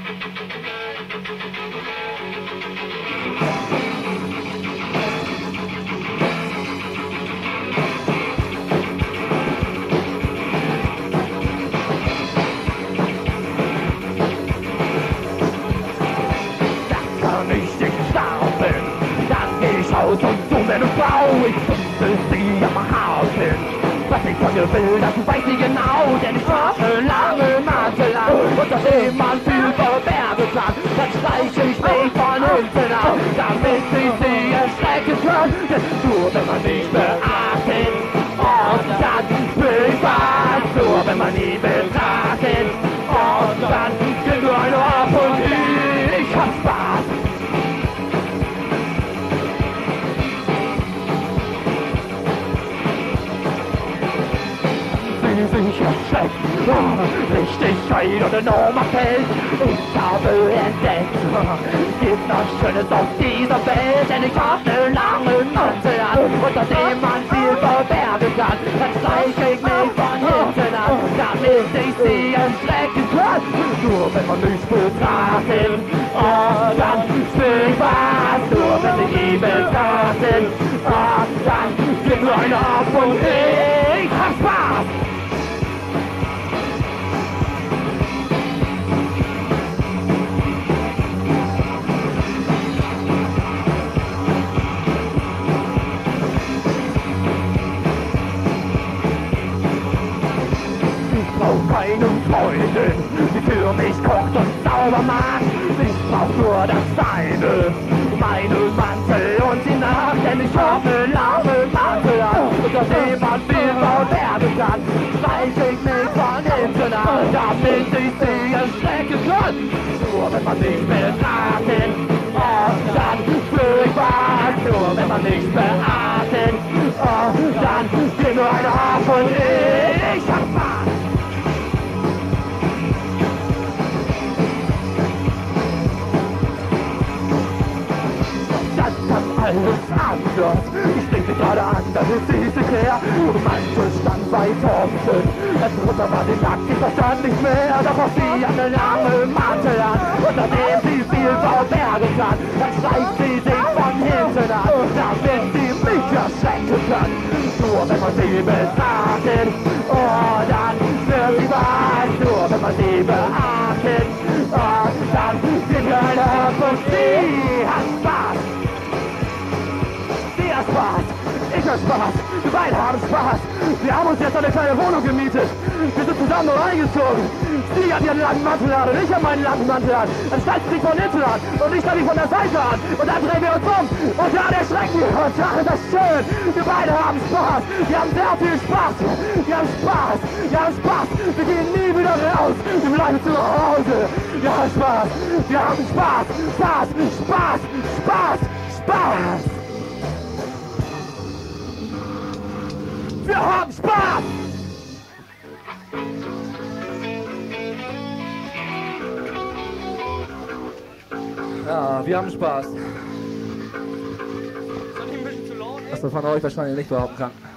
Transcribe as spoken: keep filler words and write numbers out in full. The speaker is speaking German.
Und so meine Frau, ich finde sie am Hafen. Was ich von dir will, das weiß ich genau, denn ich habe lange Mantel an. Unterdem man viel verbergen kann, dann streiche ich mich von hinten an, damit ich sie erschrecken kann. Denn nur wenn man mich beachtet, und dann will ich was. Nur wenn man ihn betrachtet, und dann geht nur einer ab und ich hab Spaß. Sich erschreckt, oh, richtig geil und enormer Feld. Ich habe entdeckt, gibt noch Schönes auf dieser Welt, denn ich hab ne lange Mantel an, unter dem man viel verbergen kann. Dann streiche ich mich von hinten an, damit ich sie erschrecken kann. Nur wenn man mich betrachtet, oh, dann spür ich was. Nur wenn ich ihn betrachtet, oh, dann geht nur einer ab und ich hab Spaß. Keine Freundin, die für mich kocht und sauber macht. Ich brauch nur das Seine, meinen Mantel und die Nacht, denn ich hoffe, lange Mantel an, unter dem man viel verbergen kann. Streiche ich mich von hinten an, damit ich sie erschrecken kann. Nur wenn man mich betrachtet, oh, dann spür ich was. Nur wenn man mich beachtet, oh, dann geht nur einer ab und ich hab Spaß. Alles anders, ich denke gerade an, das ist diese Klär. Manche stand weit offen, das drunter war die Nackt, ich verstand nicht mehr. Doch auch sie hat eine lange Mantel an, unter dem sie viel verbergen kann. Dann steigt sie sich von hinten an, damit sie mich erschrecken kann. Nur wenn man sie betrachtet, oh, dann wird sie was. Nur wenn man sie beachtet, oh, dann geht mir eine ab und sie hat Spaß. Spaß, ich hab Spaß, wir beide haben Spaß. Wir haben uns jetzt eine kleine Wohnung gemietet. Wir sind zusammen noch eingezogen. Sie hat ihren langen Mantel an und ich hab meinen langen Mantel an. Dann steigt sie von hinten an und ich stelle mich von der Seite an. Und dann drehen wir uns um und dann erschrecken wir uns. Ach, ist das schön. Wir beide haben Spaß. Wir haben sehr viel Spaß. Wir haben Spaß. Wir haben Spaß. Wir gehen nie wieder raus. Wir bleiben zu Hause. Wir haben Spaß. Wir haben Spaß. Spaß. Spaß. Spaß. Spaß. Wir haben Spaß! Ja, wir haben Spaß. Was man von euch wahrscheinlich nicht behaupten kann.